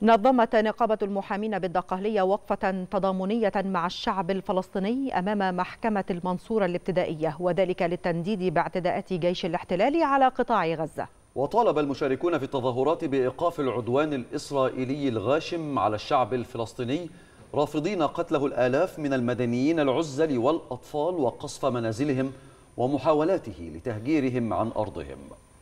نظمت نقابة المحامين بالدقهلية وقفة تضامنية مع الشعب الفلسطيني أمام محكمة المنصورة الابتدائية، وذلك للتنديد باعتداءات جيش الاحتلال على قطاع غزة. وطالب المشاركون في التظاهرات بإيقاف العدوان الإسرائيلي الغاشم على الشعب الفلسطيني، رافضين قتله الآلاف من المدنيين العزل والأطفال وقصف منازلهم ومحاولاته لتهجيرهم عن أرضهم.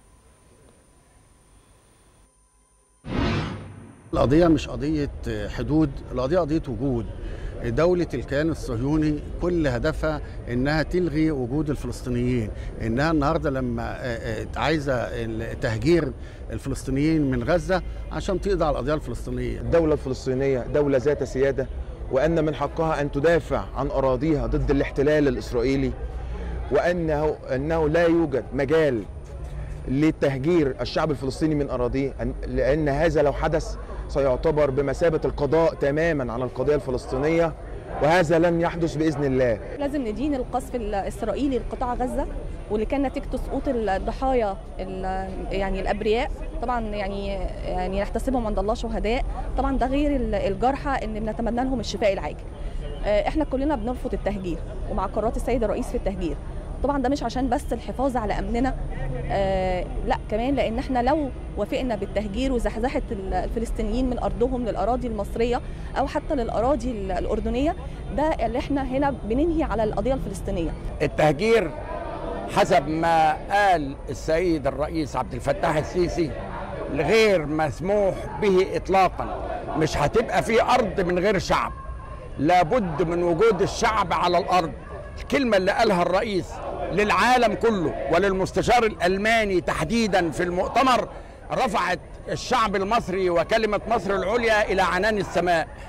القضية مش قضية حدود، القضية قضية وجود. دولة الكيان الصهيوني كل هدفها إنها تلغي وجود الفلسطينيين، إنها النهاردة لما عايزة تهجير الفلسطينيين من غزة عشان تقضي على القضية الفلسطينية. الدولة الفلسطينية دولة ذات سيادة، وأن من حقها أن تدافع عن أراضيها ضد الاحتلال الإسرائيلي، وأنه لا يوجد مجال لتهجير الشعب الفلسطيني من أراضيه، لأن هذا لو حدث سيعتبر بمثابة القضاء تماما على القضية الفلسطينية، وهذا لن يحدث بإذن الله. لازم ندين القصف الإسرائيلي لقطاع غزة واللي كان نتيجته سقوط الضحايا يعني الأبرياء، طبعا يعني نحتسبهم عند الله شهداء، طبعا ده غير الجرحى اللي بنتمنى لهم الشفاء العاجل. احنا كلنا بنرفض التهجير ومع قرارات السيد الرئيس في التهجير. طبعا ده مش عشان بس الحفاظ على امننا، لا كمان لان احنا لو وافقنا بالتهجير وزحزحه الفلسطينيين من ارضهم للاراضي المصريه او حتى للاراضي الاردنيه، ده اللي احنا هنا بننهي على القضيه الفلسطينيه. التهجير حسب ما قال السيد الرئيس عبد الفتاح السيسي غير مسموح به اطلاقا. مش هتبقى في ارض من غير شعب، لابد من وجود الشعب على الارض. الكلمه اللي قالها الرئيس للعالم كله وللمستشار الألماني تحديدا في المؤتمر رفعت الشعب المصري وكلمة مصر العليا إلى عنان السماء.